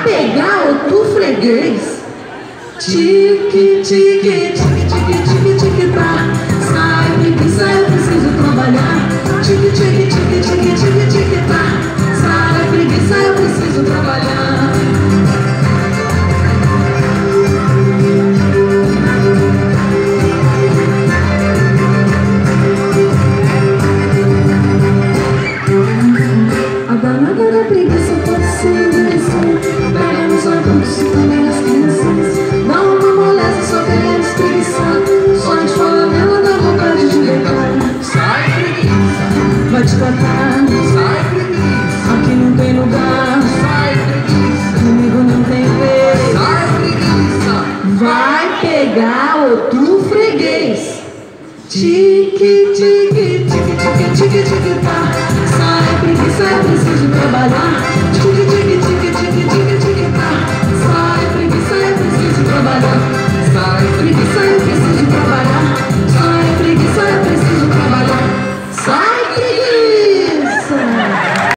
Vai pegar outro freguês. Tique, tique, tique, tique, tique, tique, tá. Sai, preguiça, eu preciso trabalhar. Tique, tique, tique, tique, tique, tique, tá. Sai, preguiça, eu preciso trabalhar. A danada da preguiça pode ser interessante. Pega nos adultos e também nas crianças. Dá uma moleza, só querendo espreguiçar. Só de fala nela dá vontade de deitar. Sai, preguiça. Vai te tratar. Sai, preguiça. Aqui não tem lugar. Sai, preguiça. Comigo não tem vez. Sai, preguiça. Vai pegar outro freguês. Tique, tique, tique, tique, tique, tique, tá. Sai, preguiça, eu preciso trabalhar.